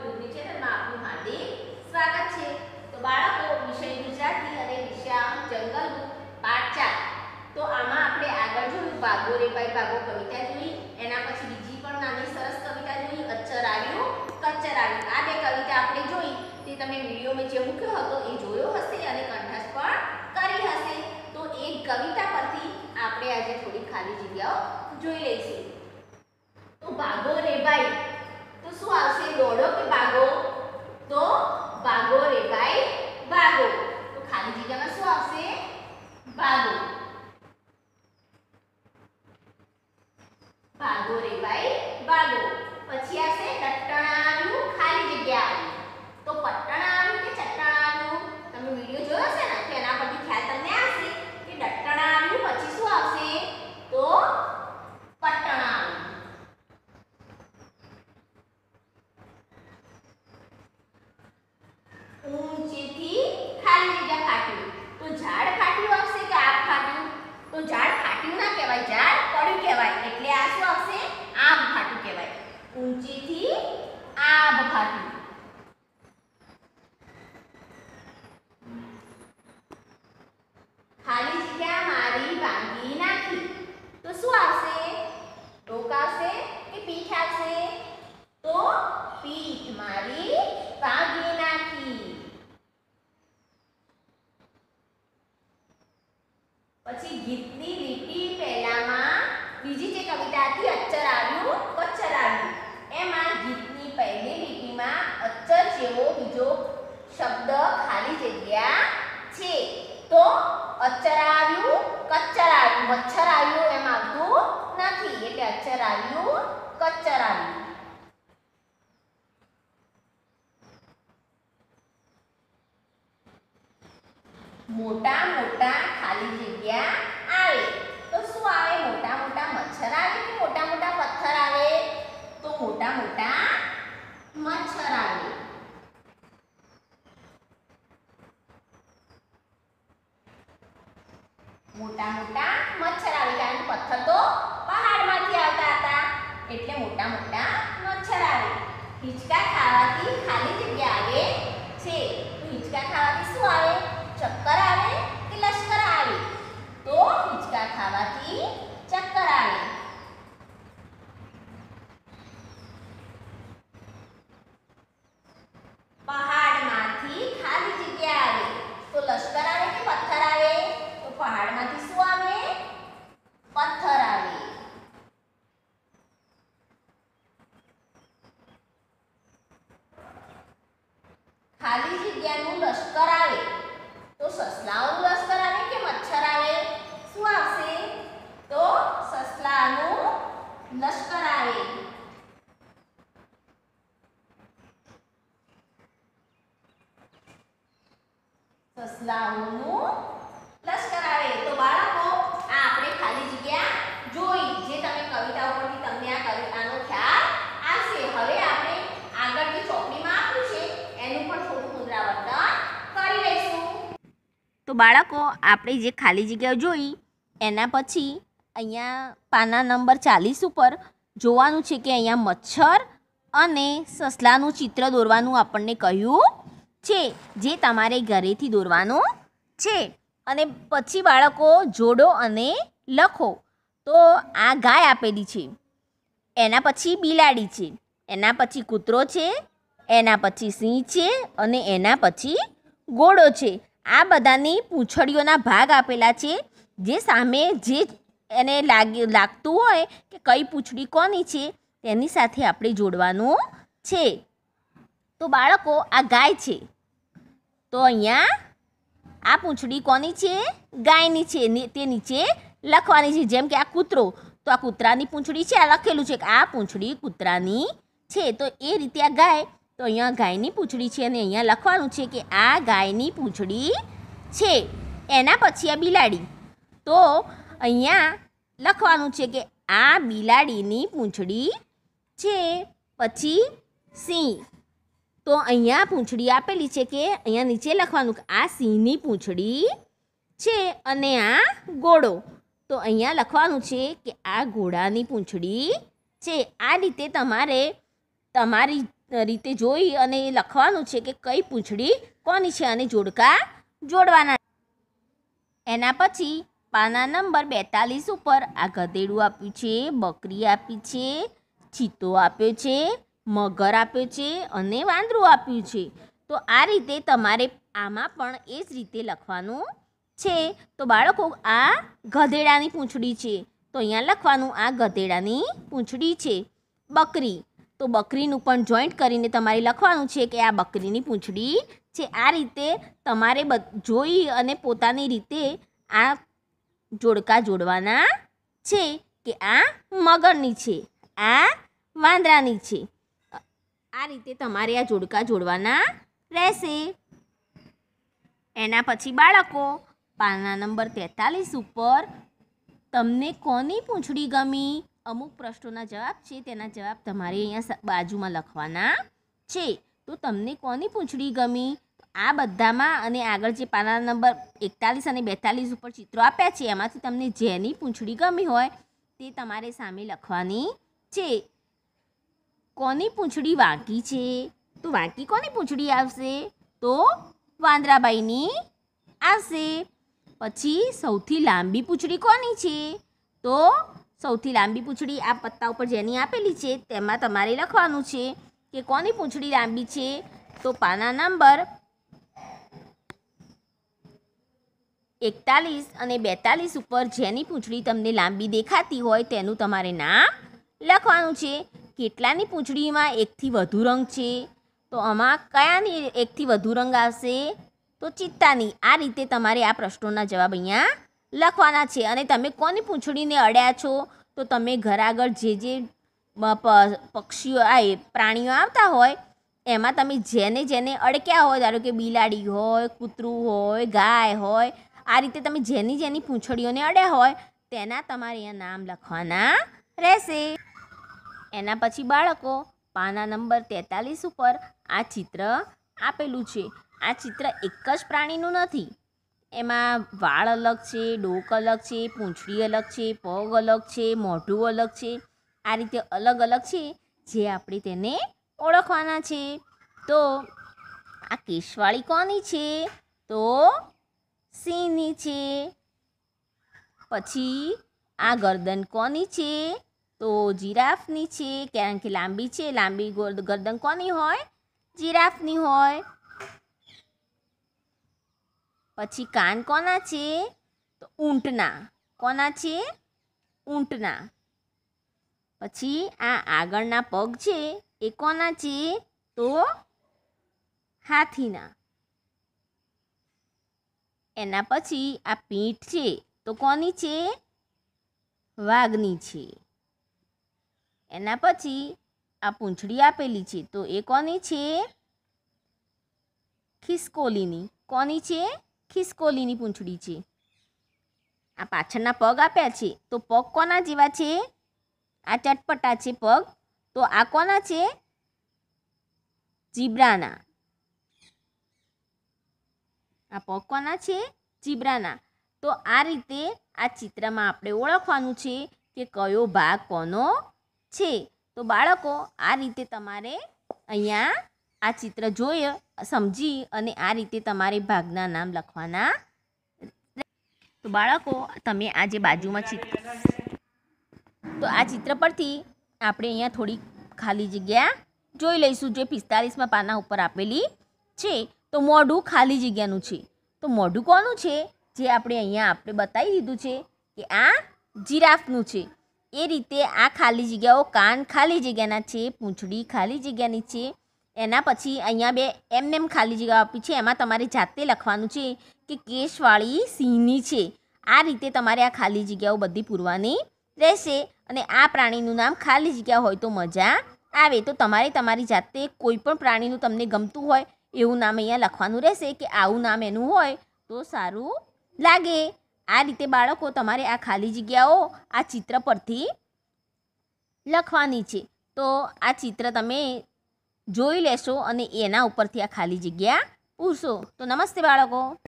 યુટ્યુબની ચેનલમાં આપનું હાર્દિક સ્વાગત છે। તો બાળકો વિષય ગુજરાતી અને વિષય જંગલ પાઠ 4। તો આમાં આપણે આગળ જોયું ભાગો રે ભાઈ ભાગો કવિતા જોઈ, એના પછી બીજી પણ નાની સરસ કવિતા જોઈ, અચ્છર આવ્યું કચ્ચર આવ્યું। આ બે કવિતા આપણે જોઈ તે તમે વિડીયોમાં જે મૂક્યો હતો એ જોયો હશે અને કંઠસ્થ પણ કરી હશે। તો એક કવિતા પરથી આપણે આજે થોડી ખાલી જગ્યાઓ જોઈ લઈશું। તો ભાગો રે ભાઈ, તો શું આવશે? દોડો કે ભાગો? તો ભાગો રે ભાઈ ભાગો। તો ખાલી જગ્યામાં શું આવશે? ભાગો। ભાગો રે ભાઈ ભાગો। પછી આવશે ટટ્ટણાયું, ખાલી જગ્યા આવી। તો પટ્ટણાયું કે ચટ્ટણાયું? તમે વિડિયો જોયો છે ને, તો એના પરથી ખ્યાલ તમને આવશે કે ટટ્ટણાયું પછી શું આવશે? તો પટ્ટણાયું। ઊંચેથી ખાલી જગ્યા ફાટ્યું, તો ઝાડ ફાટ્યું આવશે કે આબ ફાટ્યું? તો ઝાડ ફાટ્યું ના કહેવાય, ઝાડ પડ્યું કહેવાય, એટલે આ શું આવશે? આબ ફાટ્યું કહેવાય। ઊંચેથી આબ ફાટ્યું। ખાલી જગ્યા મારી ભાંગી નાખી, તો શું આવશે? ટોક આવશે કે પીઠ આવશે? તો પીઠ મારી ભાંગી નાખી। પછી ગીતની લીટી પહેલામાં બીજી જે કવિતા હતી અચ્છર આવ્યું કચ્ચર આવ્યું, એમાં ગીતની પહેલી લીટીમાં અચ્છર જેવો બીજો શબ્દ ખાલી જગ્યા છે। તો અચ્છર આવ્યું કચ્ચર આવ્યું, મચ્છર આવ્યું એમ આવતું નથી, એટલે અચ્છર આવ્યું કચ્ચર આવ્યું। મોટા મોટા ખાલી જગ્યા આવે, તો શું આવે? મોટા મોટા મચ્છર આવે કે મોટા મોટા પથ્થર આવે? તો મોટા મોટા મચ્છર આવે। મોટા મોટા મચ્છર આવે, કારણ કે પથ્થર તો પહાડમાંથી આવતા હતા, એટલે મોટા મોટા મચ્છર આવે। હિંચકા ખાવાથી ખાલી જગ્યા આવે છે, તો હિંચકા ખાવાથી શું આવે? ચક્કર આવે કે લશ્કર આવે? તો હિંચકા ખાવાથી ચક્કર આવે। પહાડમાંથી ખાલી જગ્યા આવે, તો લશ્કર આવે કે પથ્થર આવે? તો પહાડમાંથી શું આવે? પથ્થર આવે। ખાલી જગ્યાનું લશ્કર આવે, તો સસલાઓનું લશ્કર આવે કે મચ્છર આવે? શું આવશે? તો સસલાનું લશ્કર આવે। સસલાઓનું લશ્કર આવે। તો બાળકો આ આપણે ખાલી જગ્યા જોઈ, જે તમે કવિતા ઉપરથી તમને આનો ખ્યાલ આવશે। હવે આપણે આગળ જે ચોપડીમાં આપ્યું છે એનું પણ થોડું પુનરાવર્તન કરી લઈશું। તો બાળકો આપણે જે ખાલી જગ્યા જોઈ એના પછી અહીંયા પાના નંબર 40 ઉપર જોવાનું છે કે અહીંયા મચ્છર અને સસલાનું ચિત્ર દોરવાનું આપણને કહ્યું છે, જે તમારે ઘરેથી દોરવાનું છે। અને પછી બાળકો જોડો અને લખો। તો આ ગાય આપેલી છે, એના પછી બિલાડી છે, એના પછી કૂતરો છે, એના પછી સિંહ છે અને એના પછી ઘોડો છે। આ બધાની પૂંછડીઓના ભાગ આપેલા છે, જે સામે જે એને લાગતું હોય કે કઈ પૂંછડી કોની છે તેની સાથે આપણે જોડવાનું છે। તો બાળકો આ ગાય છે, તો અહીંયા આ પૂંછડી કોની છે? ગાયની છે, તે નીચે લખવાની છે। જેમ કે આ કૂતરો, તો આ કૂતરાની પૂંછડી છે, આ લખેલું છે કે આ પૂંછડી કૂતરાની છે। તો એ રીતે આ ગાય, તો અહીંયા ગાયની પૂંછડી છે અને અહીંયા લખવાનું છે કે આ ગાયની પૂંછડી છે। એના પછી આ બિલાડી, તો અહીંયા લખવાનું છે કે આ બિલાડીની પૂંછડી છે। પછી સિંહ, તો અહીંયા પૂંછડી આપેલી છે કે અહીંયા નીચે લખવાનું કે આ સિંહની પૂંછડી છે। અને આ ઘોડો, તો અહીંયા લખવાનું છે કે આ ઘોડાની પૂંછડી છે। આ રીતે તમારે તમારી રીતે જોઈ અને લખવાનું છે કે કઈ પૂંછડી કોની છે અને જોડકા જોડવાના. એના પછી પાના નંબર 42 ઉપર આ ગધેડું આપ્યું છે, બકરી આપી છે, ચિત્તો આપ્યો છે, મગર આપ્યો છે અને વાંદરું આપ્યું છે. તો આ રીતે તમારે આમાં પણ એ જ રીતે લખવાનું છે. તો બાળકો આ ગધેડાની પૂંછડી છે, તો અહીંયા લખવાનું આ ગધેડાની પૂંછડી છે. બકરી, તો બકરીનું પણ જોઈન્ટ કરીને તમારે લખવાનું છે કે આ બકરીની પૂંછડી છે. આ રીતે તમારે જોઈ અને પોતાની રીતે આ જોડકા જોડવાના છે કે આ મગરની છે, આ વાંદરાની છે. આ રીતે તમારે આ જોડકા જોડવાના રહેશે. એના પછી બાળકો પાના નંબર 43 ઉપર તમને કોની પૂંછડી ગમી? અમુક પ્રશ્નોના જવાબ છે, તેના જવાબ તમારે અહીંયા બાજુમાં લખવાના છે. તો તમને કોની પૂંછડી ગમી? આ બધામાં અને આગળ જે પાના નંબર 41 અને 42 ઉપર ચિત્રો આપ્યા છે એમાંથી તમને જેની પૂંછડી ગમી હોય તે તમારે સામે લખવાની છે. કોની પૂંછડી વાંકી છે? તો વાંકી કોની પૂંછડી આવશે? તો વાંદરાબાઈની આવશે. પછી સૌથી લાંબી પૂંછડી કોની છે? તો સૌથી લાંબી પૂંછડી આ પત્તા ઉપર જેની આપેલી છે તેમાં તમારે લખવાનું છે કે કોની પૂંછડી લાંબી છે. તો પાના નંબર 41 અને 42 ઉપર જેની પૂંછડી તમને લાંબી દેખાતી હોય તેનું તમારે નામ લખવાનું છે. કેટલાની પૂંછડીમાં એકથી વધુ રંગ છે? તો આમાં કયાની એકથી વધુ રંગ આવશે? તો ચિત્તાની. આ રીતે તમારે આ પ્રશ્નોના જવાબ અહીંયા લખવાના છે. અને તમે કોની પૂંછડીને અડ્યા છો? તો તમે ઘર આગળ જે પક્ષીઓ પ્રાણીઓ આવતા હોય એમાં તમે જેને અડક્યા હોય, ધારો કે બિલાડી હોય, કૂતરું હોય, ગાય હોય, આ રીતે તમે જેની પૂંછડીઓને અડ્યા હોય તેના તમારે અહીંયા નામ લખવાના રહેશે. એના પછી બાળકો પાના નંબર 43 ઉપર આ ચિત્ર આપેલું છે. આ ચિત્ર એક જ પ્રાણીનું નથી, એમાં વાળ અલગ છે, ડોક અલગ છે, પૂંછડી અલગ છે, પગ અલગ છે, મોઢું અલગ છે. આ રીતે અલગ અલગ છે જે આપણે તેને ઓળખવાના છે. તો આ કેશવાળી કોની છે? તો સિંહની છે. પછી આ ગરદન કોની છે? તો જીરાફની છે, કારણ કે લાંબી છે. લાંબી ગરદન કોની હોય? જીરાફની હોય. પછી કાન કોના છે? તો ઊંટના. કોના છે? ઊંટના. પછી આ આગળના પગ છે એ કોના છે? તો હાથીના. એના પછી આ પીઠ છે તો કોની છે? વાઘની છે. એના પછી આ પૂંછડી આપેલી છે તો એ કોની છે? ખિસકોલીની. કોની છે? ખિસકોલીની પૂંછડી છે. આ પાછળના પગ આપ્યા છે તો પગ કોના જેવા છે? આ ચટપટા છે પગ, તો આ કોના છે? ઝીબ્રાના. આ પગ કોના છે? ઝીબ્રાના. તો આ રીતે આ ચિત્રમાં આપણે ઓળખવાનું છે કે કયો ભાગ કોનો છે. તો બાળકો આ રીતે તમારે અહીંયા આ ચિત્ર જોઈ સમજી અને આ રીતે તમારે ભાગના નામ લખવાના. તો બાળકો તમે આ જે બાજુમાં તો આ ચિત્ર પરથી આપણે અહીંયા થોડી ખાલી જગ્યા જોઈ લઈશું જે 45માં પાના ઉપર આપેલી છે. તો મોઢું ખાલી જગ્યાનું છે. તો મોઢું કોનું છે? જે આપણે અહીંયા બતાવી દીધું છે કે આ જીરાફનું છે. એ રીતે આ ખાલી જગ્યાઓ કાન ખાલી જગ્યાના છે, પૂંછડી ખાલી જગ્યાની છે. એના પછી અહીંયા બે એમ ખાલી જગ્યા આપી છે, એમાં તમારે જાતે લખવાનું છે કે કેશવાળી સિંહની છે. આ રીતે તમારે આ ખાલી જગ્યાઓ બધી પૂરવાની રહેશે. અને આ પ્રાણીનું નામ ખાલી જગ્યા હોય તો મજા આવે. તો તમારે તમારી જાતે કોઈ પણ પ્રાણીનું તમને ગમતું હોય એવું નામ અહીંયા લખવાનું રહેશે કે આવું નામ એનું હોય તો સારું લાગે. આ રીતે બાળકો તમારે આ ખાલી જગ્યાઓ આ ચિત્ર પરથી લખવાની છે. તો આ ચિત્ર તમે જોઈ લેશો અને એના ઉપરથી આ ખાલી જગ્યા પૂરશો. તો નમસ્તે બાળકો.